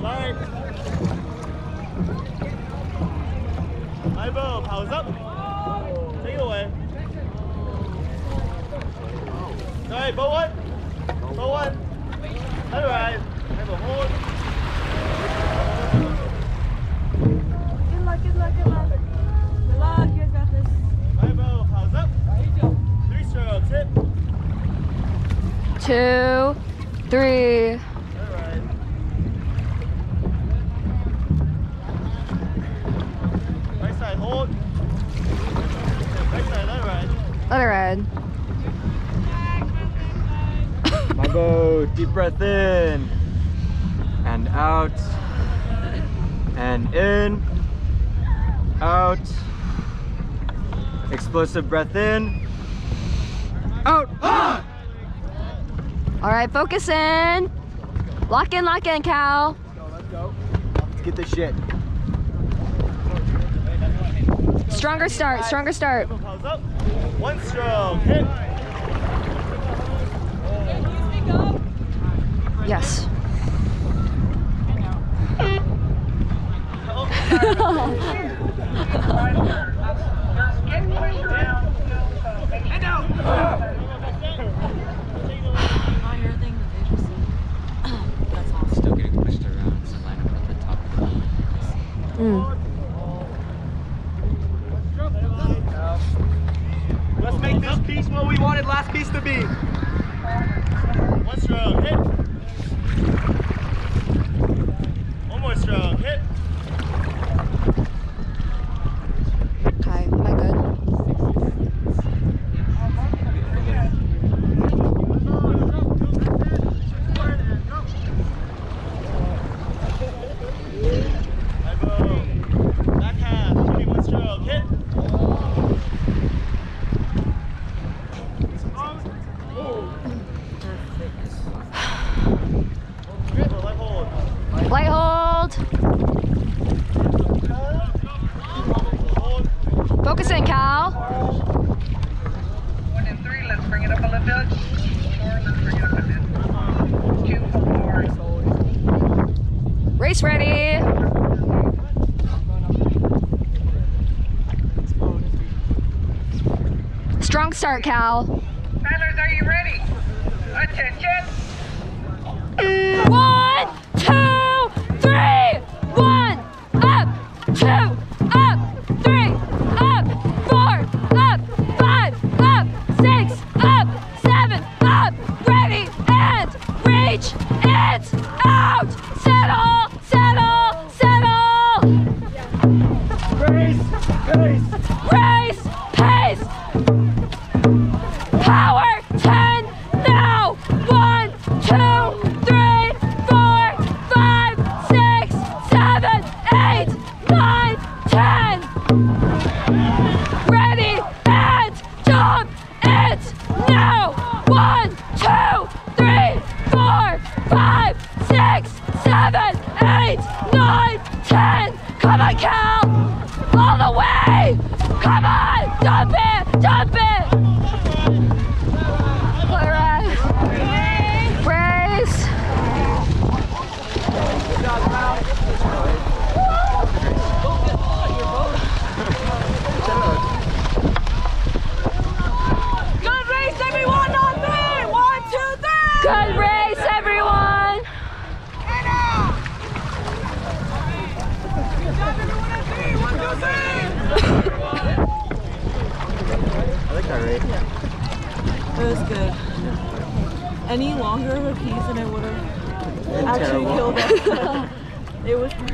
Sorry. Eyeball, powers up. Take it away. Alright, bow one. Bow one. Alright. Eyeball, hold. Good luck, good luck, good luck. Good luck, you guys got this. Eyeball, powers up. 3 strokes, hit. 2, 3. Alright. Right side, hold. Right side, alright. Other red. Mambo, deep breath in and out and in, out. Explosive breath in, out. Ah! All right, focus in. Lock in, Cal. Let's go. Let's get this shit. Stronger start, stronger start. Powers up. 1 stroke, hit. Yes. Still getting pushed around, so line up at the top. Let's make this piece what we wanted last piece to be. 1 stroke, hit. 1 more stroke, hit. Okay, am I good? Back half, 21 stroke, hit. Light hold. Focus in, Cal. 1 and 3, let's bring it up a little bit. 4, let's bring it up a bit. 2, hold 4. Race ready. Strong start, Cal. Paddlers, are you ready? Attention! 1, 2, 3. 1, up, 2, up, 3, up, 4, up, 5, up, 6, up, 7, up, ready, and reach, and out, settle, settle, settle. Race, pace. Race, pace. Power, 10, now. 1, 2, 3, 4, 5, 6, 7, 8, 9, 10. Ready, and jump, it, now. 1, 2, 3, 4, 5, 6, 7, 8, 9, 10. Come on, Cal. All the way. Come on, jump it, jump it. All right. Race. Good race, everyone, on me! 1, 2, 3! Good race, everyone. Good job, everyone, on me! 1, 2, 3! I like that race. It was good. Any longer of a piece and it would have actually Terrible. killed us. It was